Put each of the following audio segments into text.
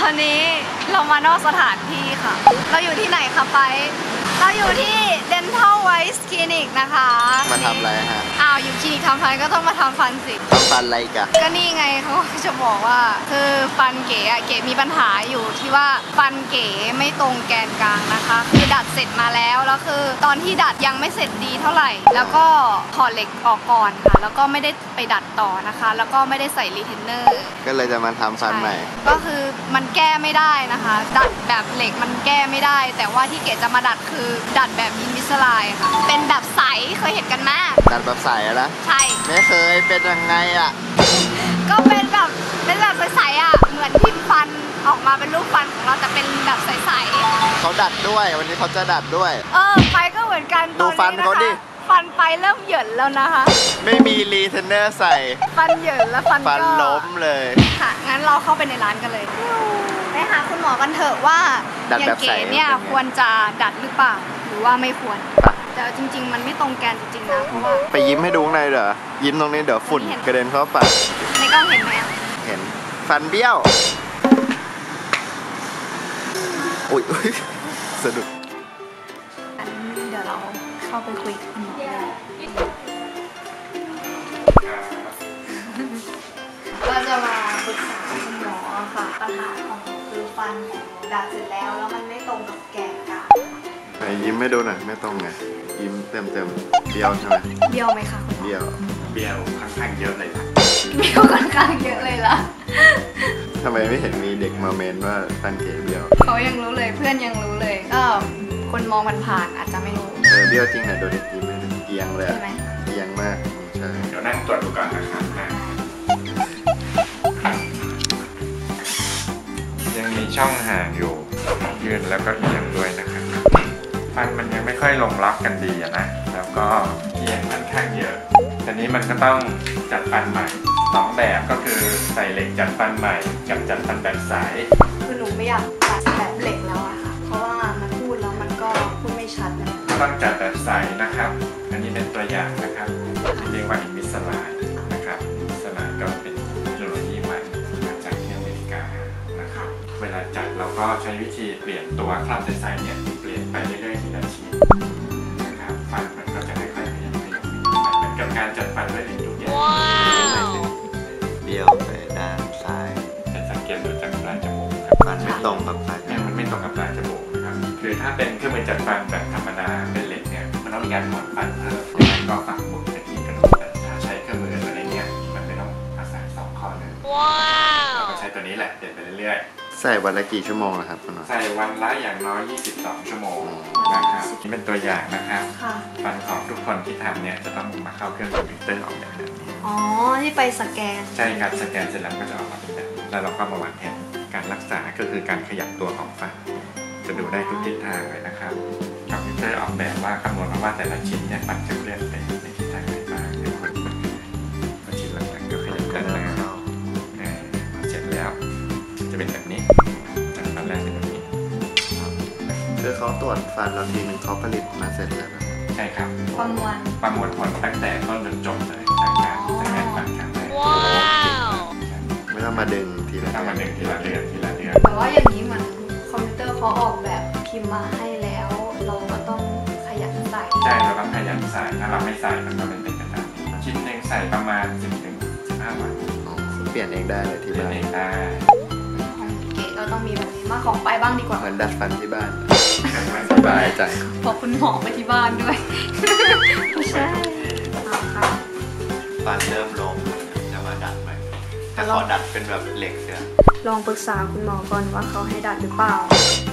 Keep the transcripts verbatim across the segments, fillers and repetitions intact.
อนนี้เรามานอกสถานที่ค่ะเราอยู่ที่ไหนคะไปเราอยู่ที่ Dental Wise Clinic นะคะมาทำอะไรฮะอ้าวอยู่คลินิกทำฟันก็ต้องมาทำฟันสิทำฟันอะไรกันก็นี่ไงเขาจะบอกว่าคือฟันเก๋อะเก๋มีปัญหาอยู่ที่ว่าฟันเก๋ไม่ตรงแกนกลางนะคะคือดัดเสร็จมาแล้วแล้วคือตอนที่ดัดยังไม่เสร็จดีเท่าไหร่แล้วก็ถอดเหล็กออกก่อนค่ะแล้วก็ไม่ได้ไปดัดต่อนะคะแล้วก็ไม่ได้ใส่รีเทนเนอร์ก็เลยจะมาทำฟันใหม่ก็คือมันแก้ไม่ได้นะคะดัดแบบเหล็กมันแก้ไม่ได้แต่ว่าที่เก๋จะมาดัดคือดัดแบบอินวิสไลน์ค่ะเป็นแบบใสเคยเห็นกันไหมดัดแบบใสนะใช่ไม่เคยเป็นยังไงอ่ะก็เป็นแบบเป็นแบบใสๆอ่ะเหมือนพิมพ์ฟันออกมาเป็นรูปฟันของเราแต่เป็นแบบใสๆเขาดัดด้วยวันนี้เขาจะดัดด้วยเออไปก็เหมือนกันดูฟันเขาดิฟันไปเริ่มเหยินแล้วนะคะไม่มีรีเทนเนอร์ใส่ฟันเหยินแล้วฟันก็ฟันล้มเลยค่ะงั้นเราเข้าไปในร้านกันเลยไปหาคุณหมอกันเถอะว่าอย่างเก๋เนี่ยควรจะดัดหรือเปล่าหรือว่าไม่ควรแต่จริงๆมันไม่ตรงแกนจริงๆนะเพราะว่าไปยิ้มให้ดูข้างในเด้อยิ้มตรงนี้เดี๋ยวฝุ่นกระเด็นเข้าปากในกล้องเห็นไหมเห็นฟันเบี้ยวอุ้ยสะดุดเดี๋ยวเราเข้าไปคุยกับคุณหมอก็จะมาปรึกษาคุณหมอค่ะปัญหาของคือฟันของดัดเสร็จแล้วแล้วมันไม่ตรงกับแกนกลางไหนยิ้มไม่ดูหน่อยไม่ตรงไงยิ้มเต็มเต็มเบี้ยวใช่ไหมเบี้ยวไหมคะคุณหมอเบี้ยวเบี้ยวค่อนข้างเยอะเลยนะเบี้ยวค่อนข้างเยอะเลยล่ะทำไมไม่เห็นมีเด็กมาเมนว่าฟันเก๋เบี้ยวเขายังรู้เลยเพื่อนยังรู้เลยก็คนมองมันผ่านอาจจะไม่รู้เออเบี้ยวจริงนะโดนยิ้มไม่ดูเอียงเลยเอียงมากใช่เดี๋ยวนั่งตรวจดูก่อนนะครับยังมีช่องห่างอยู่ยืนแล้วก็เอียงด้วยนะครับฟันมันยังไม่ค่อยลงล็อกกันดีนะแล้วก็เอียงค่อนข้างเยอะทีนี้มันก็ต้องจัดฟันใหม่สองแบบก็คือใส่เหล็กจัดฟันใหม่กับจัดฟันแบบใสคือหนูไม่อยากตัดแบบเหล็กแล้วอะค่ะเพราะว่ามันพูดแล้วมันก็พูดไม่ชัดนะต้องจัดแบบใสนะครับอันนี้เป็นตัวอย่างนะครับเรียกว่าอินวิสไลน์นะครับอินวิสไลน์ก็เป็นเทคโนโลยีใหม่มาจากที่อเมริกานะครับเวลาจัดเราก็ใช้วิธีเปลี่ยนตัวคราบใสๆเนี่ยเปลี่ยนไปเรื่อยๆทีละชิ้นนะครับฟันมันก็จะค่อยๆขยับขยับเหมือนกับการจัดฟันด้วยเหล็กทุกอย่างเบี้ยวไปด้านซ้ายเป็นสังเกตดูจากปลายจมูกครับฟันไม่ตรงกับปลายเนี่ยมันไม่ตรงกับปลายจมูกนะครับคือถ้าเป็นเครื่องมือจัดฟันแบบธรรมดาเป็นเหล็กเนี่ยมันต้องมีการถอนฟันเพิ่มแล้วก็ฝังมุดไปที่กระดูกแต่ถ้าใช้เครื่องมืออะไรเงี้ยมันไม่ต้องอาศัยสองข้อเลยเราก็ใช้ตัวนี้แหละเปลี่ยนไปเรื่อยๆใส่วันละกี่ชั่วโมงนะครับคุณหมอใส่วันละอย่างน้อยยี่สิบสองชั่วโมงนะครับนี่เป็นตัวอย่างนะครับฟันของทุกคนที่ทำเนี่ยจะต้องมาเข้าเครื่องคอมพิวเตอร์ออกแบบนี้อ๋อที่ไปสแกนใช่ครับสแกนเสร็จแล้วก็จะออกมาเป็นแบบนี้แล้วเราก็มาวางแผนการรักษาก็คือการขยับตัวของฟันจะดูได้ทุกทิศทางเลยนะครับคอมพิวเตอร์ออกแบบว่าคำนวณมาว่าแต่ละชิ้นเนี่ยฟันจะเคลื่อนไปในทิศทางไหนบ้างเดี๋ยวคนมาชิ้นหลังๆก็ขยับกันแล้วเสร็จแล้วจะเป็นแบบนี้จากฟันแรกเป็นแบบนี้คือเขาตรวจฟันเราทีนึงเขาผลิตมาเสร็จแล้วใช่ครับประมวลประมวลผลตั้งแต่ต้นจนจบเลยจากการสแกนฟันครั้งแรกไม่ต้องมาดึงทีละมาดึงทีละเดือนทีละเดือนแต่ว่าอย่างนี้มันคอมพิวเตอร์เขาออกแบบพิมพ์มาให้แล้วเราก็ต้องขยันใส่ใช่เราต้องขยันใส่ถ้าเราไม่ใส่มันก็เป็นเป็นกระดาษชิ้นหนึ่งใส่ประมาณสิบถึงสิบห้าวันเปลี่ยนเองได้เลยที่บ้านเองได้เก๋เราต้องมีแบบนี้มาของไปบ้างดีกว่าเหมือนดัดฟันที่บ้านสบายใจพอคุณหมอไปที่บ้านด้วยใช่ฟันเริ่มลงจะมาดัดไหมแต่ขอดัดเป็นแบบเหล็กเนี่ยลองปรึกษาคุณหมอก่อนว่าเขาให้ดัดหรือเปล่า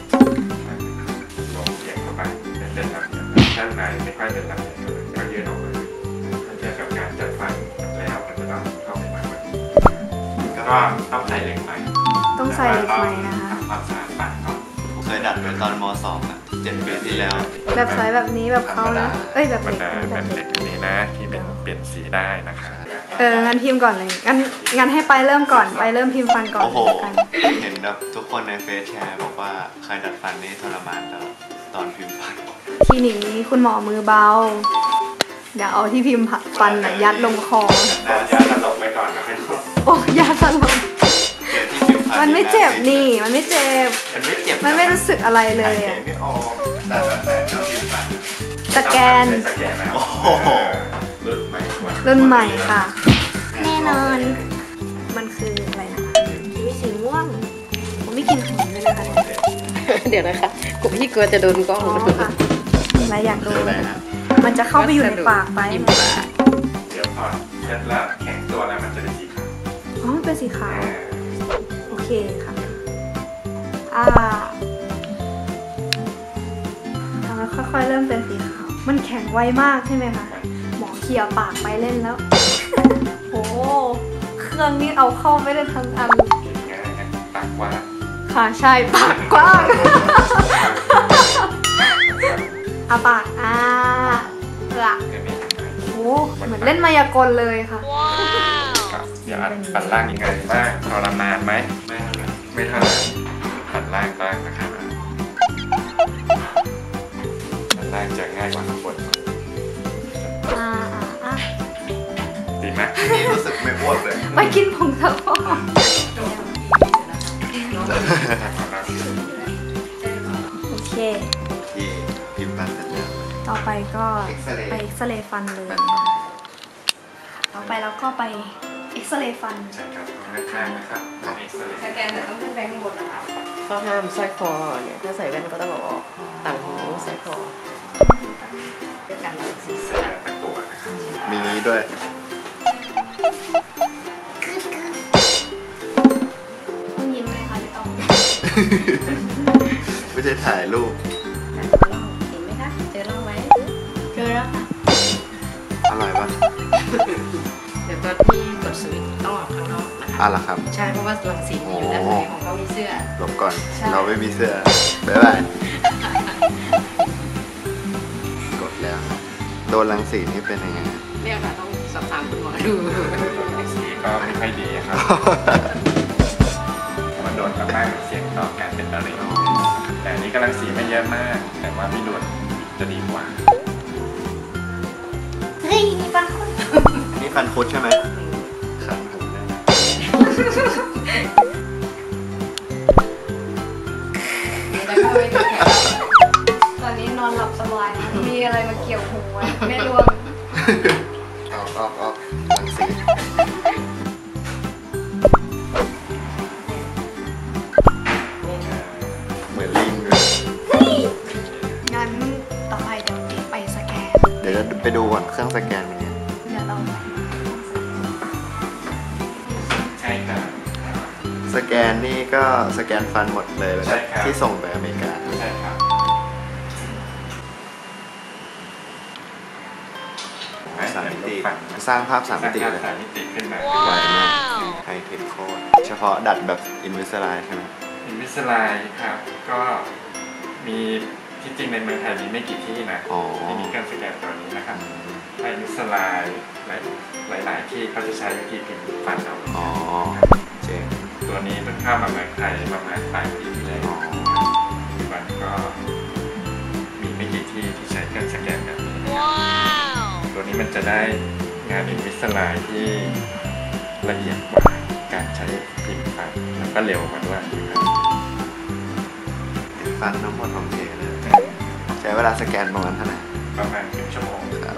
ลองเสียงเข้าไปเป็นเส้นแบบนี้ด้านในไม่ค่อยเป็นแบบนี้ก็ยืดออกมาถ้าเทียบกับการจัดฟันแล้วมันจะต้องเข้าไปมากกว่านี้ก็ต้องใส่เหล็กใหม่ต้องใส่เหล็กใหม่นะคะความสะอาดฟันก่อนเคยดัดไปตอนม.สอง อ่ะเจ็ดปีที่แล้วแบบไซส์แบบนี้แบบเขานะเอ้ยแบบเหล็กแบบเหล็กนี้นะที่เป็นเปลี่ยนสีได้นะคะเอองั้นพิมพ์ก่อนเลยงั้นงั้นให้ไปเริ่มก่อนไปเริ่มพิมพ์ฟันก่อนโอ้โหเห็นแบบทุกคนในเฟซแชร์บอกว่าใครดัดฟันนี่ทรมานตลอดตอนพิมพ์ฟันคลินิกนี้คุณหมอมือเบาเดี๋ยวเอาที่พิมพ์ฟันยัดลงคอยาสลบไปก่อนนะโอ้ยาสลบมันไไม่เจ็บนี่มันไม่เจ็บมันไม่เจ็บมันไม่รู้สึกอะไรเลยอ่ะอะไม่ออกแต่แบบแต่เราพิมพ์ไปสแกนสแกนแล้วโอ้โหรุ่นใหม่กว่ารุ่นใหม่ค่ะ แน่นอน มันคืออะไรนะคะมีสีม่วงผมไม่กินขนมเลยนะคะเนี่ยเดี๋ยวนะคะกูพี่กลัวจะโดนกล้องอ๋อค่ะอะไรอยากดูคืออะไรฮะมันจะเข้าไปอยู่ในปากไปอิ่มปากเดี๋ยวพอเช็ดแล้วแข็งตัวแล้วมันจะเป็นสีขาวอ๋อมันเป็นสีขาว โอเคค่ะ อ่าทำแล้วค่อยๆเริ่มเป็นสีขาว มันแข็งไวมากใช่ไหมคะ หมอเขี่ยปากไปเล่นแล้ว โอ้เครื่องนี้เอาเข้าไม่ได้ทั้งอันกินง่ายนะปากกว้างค่ะใช่ปากกว้าง อาปากอ่าเอือแค่นี้ทำไมโอ้เหมือนเล่นมายากลเลยค่ะครับเดี๋ยวอันฝันล่างยังไงบ้างทรมานไหมไม่เท่าไหร่ไม่เท่าไหร่ฝันล่างบ้างนะครับฝันล่างจะง่ายกว่าข้างบนอ่าอ่าอ่าดีไหมนี่รู้สึกไม่อ้วนเลยไปกินผงซักฟอกโอเคที่พิมพ์ฟันเสร็จแล้วต่อไปก็เอ็กซเรย์ไปเอ็กซเรย์ฟันเลย ต่อไปเราก็ไปเอ็กซเรย์ฟันใช่ครับข้างๆนะครับต้องเอ็กซเรย์สแกนแต่ต้องขึ้นแบงค์บนนะคะเขาห้ามสร้อยคอเนี่ยถ้าใส่แว่นก็ต้องเอาออกต่างหูสร้อยคอเป็นการรักษาเสื้อตะกั่วนะครับมีนี้ด้วยต้องยิ้มเลยค่ะพี่ต้องไม่ใช่ถ่ายรูปเห็นไหมคะเจอร่องไหมเจอแล้วค่ะอร่อยปะเดี๋ยวตอนที่กดสวิตช์ต้องออกข้างนอกนะคะอ่ะล่ะครับใช่เพราะว่ารังสีมันอยู่ด้านในของเขามีเสื้อหลบก่อนใช่เราไม่มีเสื้อ บ๊ายบาย กดแล้ว โดนรังสีนี่เป็นยังไงเนี่ยค่ะต้องสอบถามคุณหมอดูสีก็ไม่ค่อยดีครับมันโดนมากๆเสี่ยงต่อการเป็นมะเร็งแต่อันนี้กำลังสีไม่เยอะมาก แต่ว่าไม่โดนจะดีกว่าเฮ้ยมีฟันคุดนี่ฟันคุดใช่ไหมคันผมเลยนี่แล้วก็ไม่ถูกแขนตอนนี้นอนหลับสบายนะมีอะไรมาเกี่ยวหูไว้ไม่ร่วงออกออกออกรังสีเหมือนลิงเลยงั้นต่อไปเดี๋ยวไปสแกนเดี๋ยวจะไปดูก่อนเครื่องสแกนเป็นไงเดี๋ยวเราใช่ครับสแกนนี่ก็สแกนฟันหมดเลยแล้วใช่ก็ครับที่ส่งไปอเมริกาใช่ครับสามมิติฝันสร้างภาพสามสมิร้างติภาพเลยสามมิติขึ้นมาไวมากไฮเทคโคตรเฉพาะดัดแบบอินวิสไลใช่ไหมอินวิสไลครับ ก็มีที่จริงในเมืองไทยมีไม่กี่ที่นะอ๋อที่มีเครื่องสแกนตัวนี้นะครับไอินวิสไลหลายหลายๆที่เขาจะใช้วิธีพิมพ์ฟันเอาอ๋อเจ๋งตัวนี้เพิ่งเข้ามาเมืองไทยประมาณปลายปีที่แล้วอ๋อปัจจุบันก็มีไม่กี่ที่ที่ใช้เครื่องสแกนแบบนี้ตัวนี้มันจะได้งานอินวิสไลที่ละเอียดกว่าการใช้พิมพ์ฟันแล้วก็เร็วมาด้วยนะครับฟันทั้งหมดของเจเลยใช้เวลาสแกนประมาณเท่าไหร่ประมาณครึ่งชั่วโมงครับ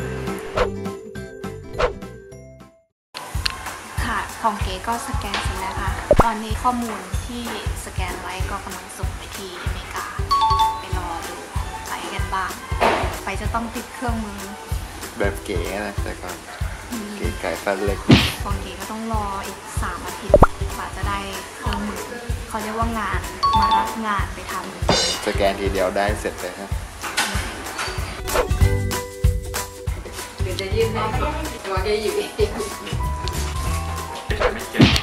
ค่ะของเก๋ก็สแกนเสร็จแล้วค่ะ ตอนนี้ข้อมูลที่สแกนไว้ก็กำลังส่งไปที่อเมริกา ไปรอดูไปกันบ้าง ไปจะต้องติดเครื่องมือแบบเก๋นะแต่ก่อนเก๋ไก่ฟันเล็กของเก๋ก็ต้องรออีกสามอาทิตย์กว่าจะได้เครื่องมือเขาเรียกว่างานมารับงานไปทำสแกนทีเดียวได้เสร็จเลยครับเดี๋ยวจะยื่นให้ตัวแกหยิบเองไม่เก่ง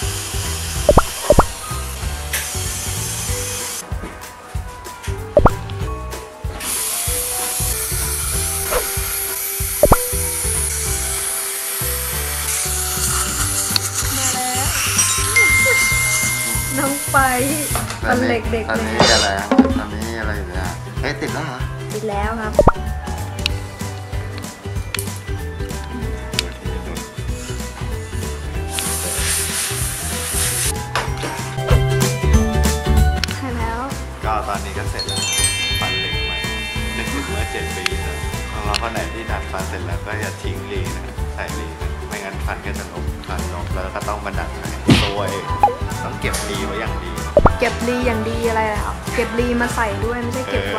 น้องไปฟันเหล็กเด็กตอนเลนี้ยอะไรอ่ะตอนนี้อะไรอยู่เนี่ยเฮ้ยติดแล้วเหรอติดแล้วครับเนี้ก็เสร็จแล้วฟันเหล็กใหม่นึกถึงเมื่อเจ็ดปีแล้วของเราคนไหนที่ดัดฟันเสร็จแล้วก็อย่าทิ้งรีนะใส่รีนะไม่งั้นฟันก็จะลบฟันลบแล้วก็ต้องมาดัดใหม่ตัวเองต้องเก็บรีไว้อย่างดีเก็บรีอย่างดีอะไรอ่ะเก็บรีมาใส่ด้วยไม่ใช่เก็บไว้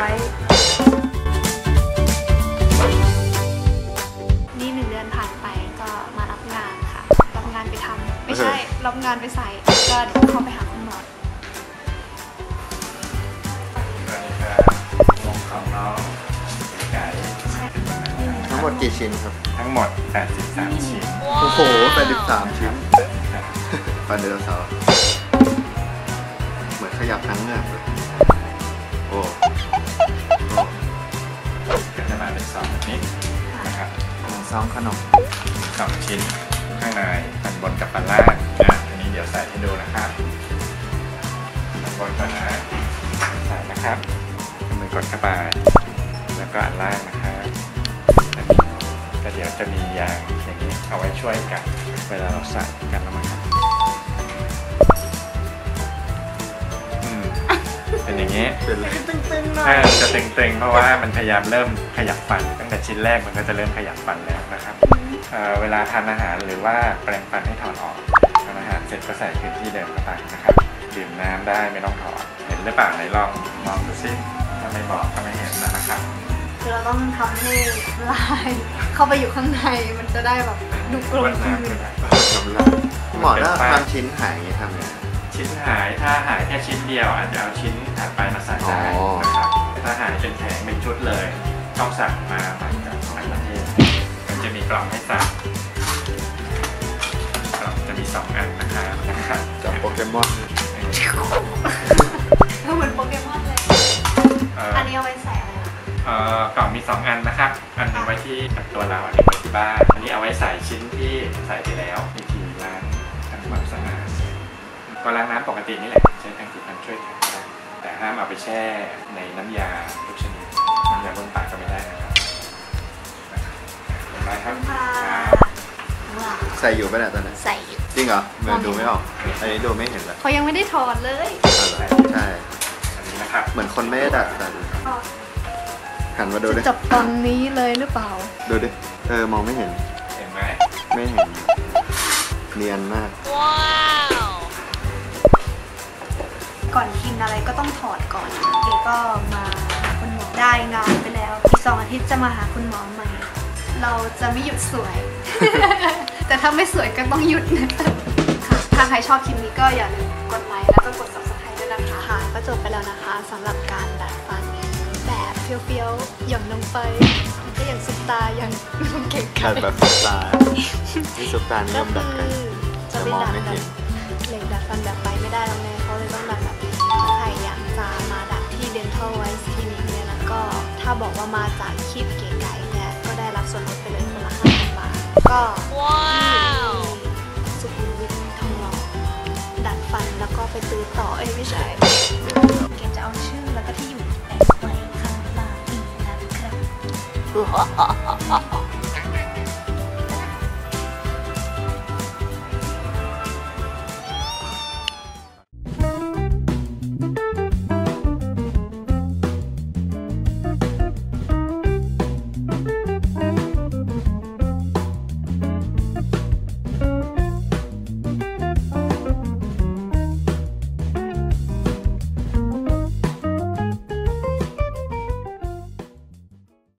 นี่หนึ่งเดือนผ่านไปก็มารับงานค่ะรับงานไปทำไม่ใช่รับงานไปใส่ก็เดี๋ยวเข้าไปหาคุณหมอสวัสดีครับวงของน้องไก่ทั้งหมดกี่ชิ้นครับทั้งหมดแปดสิบสามชิ้นโอ้โหแปดสิบสามชิ้นฟันไดโนเสาร์เหมือนขยับทั้งเงือกเลยโอ้โอ้ก็จะมาเป็นซองแบบนี้นะครับซองขนมสองชิ้นข้างในฟันบนกับฟันล่างนะอันนี้เดี๋ยวใส่ให้ดูนะครับฟันบนก่อนนะใส่นะครับมือกดเข้าไปแล้วก็อันล่างนะครับก็เดี๋ยวจะมียางอย่างนี้เอาไว้ช่วยกันเวลาเราใส่กันแล้วมันอืมเป็นอย่างนี้เป็นเลยตึงๆหน่อถ้าย จะเต็งๆเพราะว่ามันพยายามเริ่มขยับฟันตั้งแต่ชิ้นแรกมันก็จะเริ่มขยับฟันแล้วนะครับเอ่อเวลาทานอาหารหรือว่าแปรงฟันให้ถอดออกทานอาหารเสร็จก็ใส่คืนที่เดิมเข้าไปนะครับดื่มน้ำได้ไม่ต้องถอดเห็นหรือเปล่าไหนลองมองดูซิถ้าไม่บอกก็ไม่เห็นนะครับคือเราต้องทำให้ลายเข้าไปอยู่ข้างในมันจะได้แบบดูกลมกลืนหมอถ้าทำชิ้นหายอย่างนี้ทำไงชิ้นหายถ้าหายแค่ชิ้นเดียวอาจจะเอาชิ้นถัดไปมาใส่ได้อ๋อนะครับถ้าหายเป็นแผงเป็นชุดเลยต้องสั่งมาใหม่จากต่างประเทศมันจะมีกล่องให้สั่งกล่องจะมีสองอันนะครับจากโปเกมอนเหมือนโปเกมอนเลยเอ่ออันนี้เอาไว้ใส่อะไรล่ะเอ่อกล่องมีสองอันนะครับอันหนึงไว้ที่ตัวเราอันหนึงไว้ที่บ้านอันนี้เอาไว้ใส่ชิ้นที่ใส่ไปแล้ววิธีล้างทำความสะอาดก็ล้างน้ำปกตินี่แหละใช้แปรงสีฟันช่วยขัดได้แต่ห้ามเอาไปแช่ในน้ำยาทุกชนิดน้ำยาบ้วนปากก็ไม่ได้นะครับเห็นไหมครับครับว้าวใส่อยู่ป่ะเนี่ยตอนนี้ใส่อยู่จริงเหรอมันดูไม่ออกอันนี้ดูไม่เห็นเลยเขายังไม่ได้ถอดเลยใช่อันนี้นะครับเหมือนคนไม่ได้ดัดฟันหันมาดูดิจะจับตอนนี้เลยหรือเปล่าดูดิเออมองไม่เห็นเห็นไหมไม่เห็นเนียนมากก่อนกินอะไรก็ต้องถอดก่อนเดี๋ยวก็มาหาคุณหมอได้งานไปแล้วอีกสองอาทิตย์จะมาหาคุณหมอใหม่ เราจะไม่หยุดสวย แต่ถ้าไม่สวยก็ต้องหยุดนะค่ะถ้าใครชอบคลิปนี้ก็อย่าลืมกดไลค์แล้วก็กด ซับสไครบ์ ด้วยนะคะค่ะก็จบไปแล้วนะคะสำหรับการดัดฟันแบบเฟี้ยวๆอย่างน้องไปก็อย่างซุปตาอย่างน้องเก่งดัค่ะดแบบซุปตาที่ซุปตานิยก็มดัดคืกันอจะไปดัดแบบเหล็กดัดฟันแบบไปไม่ได้แล้วแม่เขาเลยต้องดัดแบบนี้ใครอยากจะมาดัดที่ Dental Wise Clinic เนี่ยนะก็ถ้าบอกว่ามาจากคลิปเก๋ไก่เนี่ยก็ได้รับส่วนลดไปเลยคนละห้าพันบาทก็ที่สุขุมวิททองหล่อดัดฟันแล้วก็ไปตื้อต่อเอ้ยไม่ใช่เก๋จะเอาชื่อแล้วก็ที่อยู่แปะไว้ข้างล่างอีกนะครับ